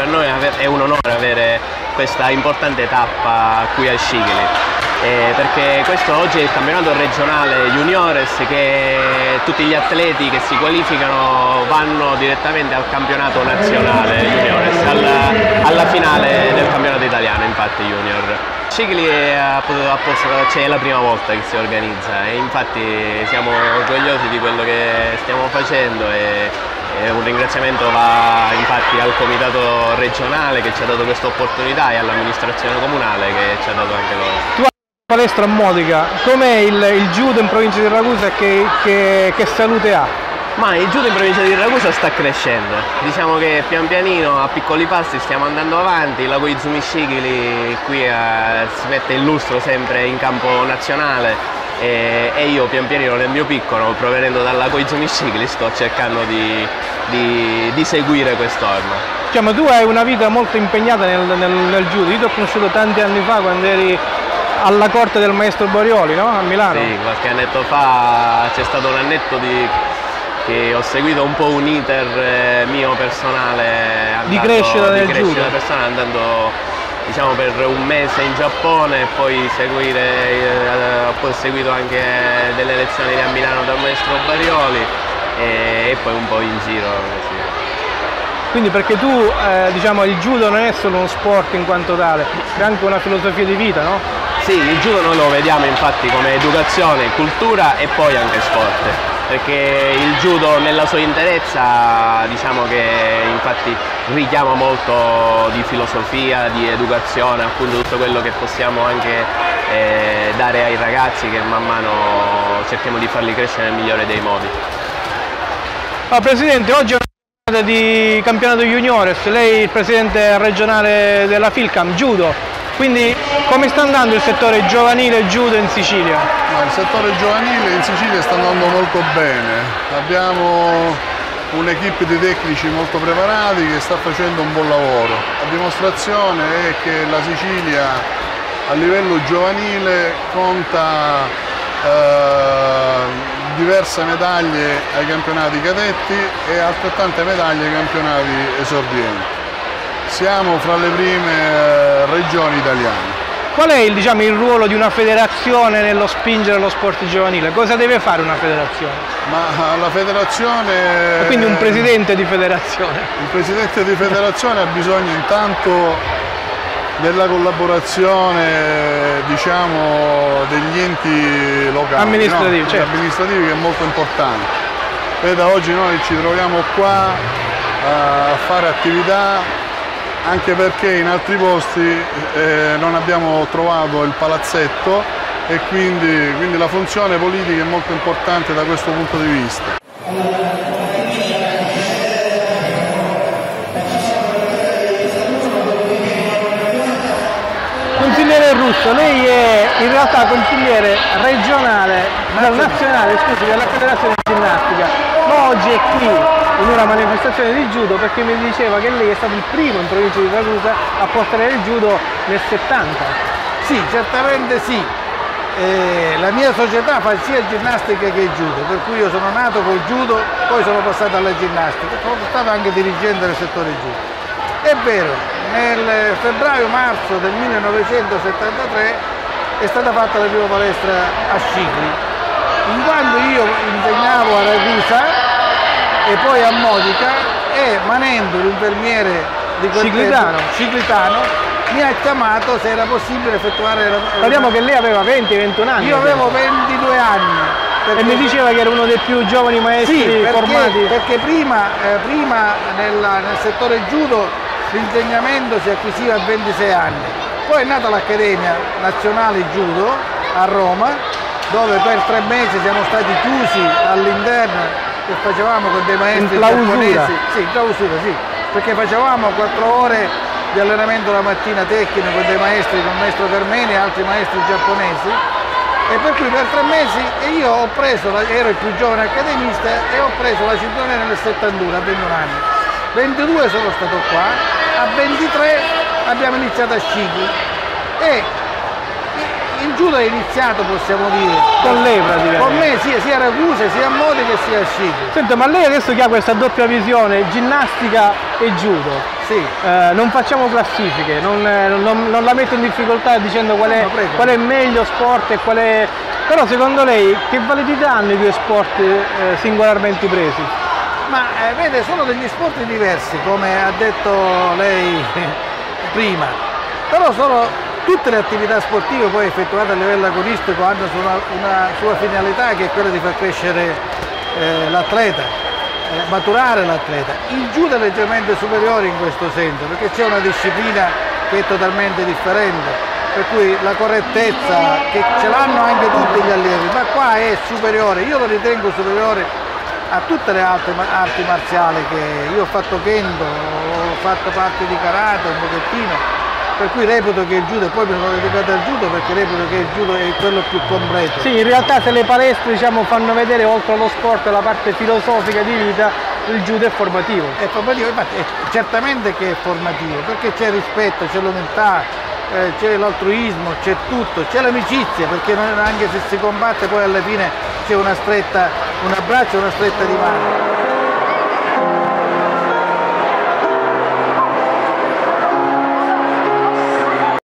per noi è un onore avere questa importante tappa qui a Scicli, perché questo oggi è il campionato regionale juniores, che tutti gli atleti che si qualificano vanno direttamente al campionato nazionale juniores, alla finale del campionato italiano, infatti junior. Scicli è la prima volta che si organizza e infatti siamo orgogliosi di quello che stiamo facendo e un ringraziamento va infatti al comitato regionale che ci ha dato questa opportunità e all'amministrazione comunale che ci ha dato anche loro. Tu hai una palestra a Modica, com'è il judo in provincia di Ragusa e che salute ha? Ma il judo in provincia di Ragusa sta crescendo, diciamo che pian pianino a piccoli passi stiamo andando avanti, la Koizumi Scicli qui si mette il lustro sempre in campo nazionale e io pian pianino nel mio piccolo, provenendo dalla Koizumi Scicli, sto cercando di seguire quest'orma. Cioè, ma tu hai una vita molto impegnata nel judo, io ti ho conosciuto tanti anni fa quando eri alla corte del maestro Borioli, no? A Milano. Sì, qualche annetto fa c'è stato un annetto che ho seguito un po' un iter mio personale di crescita del judo, personale, andando diciamo per un mese in Giappone e poi ho seguito anche delle lezioni a Milano dal maestro Barioli e poi un po' in giro così. Quindi perché tu diciamo il judo non è solo uno sport in quanto tale, è anche una filosofia di vita, no? Sì, il judo noi lo vediamo infatti come educazione, cultura e poi anche sport, perché il judo nella sua interezza diciamo che infatti richiama molto di filosofia, di educazione, appunto tutto quello che possiamo anche dare ai ragazzi, che man mano cerchiamo di farli crescere nel migliore dei modi. Presidente, oggi è una giornata di campionato juniores, lei è il presidente regionale della Filcam Judo, quindi come sta andando il settore giovanile judo in Sicilia? Il settore giovanile in Sicilia sta andando molto bene, abbiamo un'equipe di tecnici molto preparati che sta facendo un buon lavoro. La dimostrazione è che la Sicilia a livello giovanile conta diverse medaglie ai campionati cadetti e altrettante medaglie ai campionati esordienti. Siamo fra le prime regioni italiane. Qual è diciamo, il ruolo di una federazione nello spingere lo sport giovanile? Cosa deve fare una federazione? Ma la federazione... Quindi un presidente di federazione? Il presidente di federazione ha bisogno intanto della collaborazione diciamo, degli enti locali, amministrativi, no? Certo. Amministrativi, che è molto importante. Veda, oggi noi ci troviamo qua a fare attività anche perché in altri posti non abbiamo trovato il palazzetto e quindi la funzione politica è molto importante da questo punto di vista. Consigliere Russo, lei è in realtà consigliere regionale, nazionale, scusi, della Federazione di Ginnastica, ma oggi è qui in una manifestazione di judo perché mi diceva che lei è stato il primo in provincia di Ragusa a portare il judo nel 70. Sì, certamente sì. La mia società fa sia ginnastica che judo, per cui io sono nato col judo, poi sono passato alla ginnastica, sono stato anche dirigente del settore judo. È vero, nel febbraio-marzo del 1973 è stata fatta la prima palestra a Scicli, in quanto io insegnavo a Ragusa e poi a Modica e Manendo, l'infermiere di quel Ciclitano, mi ha chiamato se era possibile effettuare la... Parliamo che lei aveva 20-21 anni. Io avevo 22 anni. E mi diceva che era uno dei più giovani maestri formati. Perché prima nel settore judo l'insegnamento si acquisiva a 26 anni. Poi è nata l'Accademia Nazionale Judo a Roma, dove per 3 mesi siamo stati chiusi all'interno e facevamo con dei maestri giapponesi. Sì, in clausura, sì, perché facevamo 4 ore di allenamento la mattina tecnico con dei maestri, con il maestro Carmeni e altri maestri giapponesi, e per cui per 3 mesi io ho preso, ero il più giovane accademista e ho preso la cintura nera nel 71 a 21 anni. 22 sono stato qua, a 23 abbiamo iniziato a Scicli e il judo è iniziato, possiamo dire, con lei praticamente. Con me sia a Ragusa, sia a Modica che sia a Scicli. Senta, ma lei adesso che ha questa doppia visione, ginnastica e judo, Sì. Non facciamo classifiche, non la metto in difficoltà dicendo qual è meglio sport e qual è... Però secondo lei che validità hanno i due sport singolarmente presi? Ma vede, sono degli sport diversi, come ha detto lei prima, però sono tutte le attività sportive poi effettuate a livello agonistico hanno una sua finalità, che è quella di far crescere l'atleta, maturare l'atleta. Il judo è leggermente superiore in questo senso, perché c'è una disciplina che è totalmente differente, per cui la correttezza, che ce l'hanno anche tutti gli allievi, ma qua è superiore, io lo ritengo superiore a tutte le altre arti marziali che io ho fatto kendo, ho fatto parte di karate un pochettino, per cui reputo che il judo, poi mi sono dedicato al judo perché reputo che il judo è quello più completo. Sì, in realtà se le palestre diciamo, fanno vedere oltre allo sport la parte filosofica di vita, il judo è formativo. È formativo, infatti certamente che è formativo, perché c'è rispetto, c'è l'umiltà, c'è l'altruismo, c'è tutto, c'è l'amicizia, perché anche se si combatte poi alla fine c'è un abbraccio e una stretta di mano.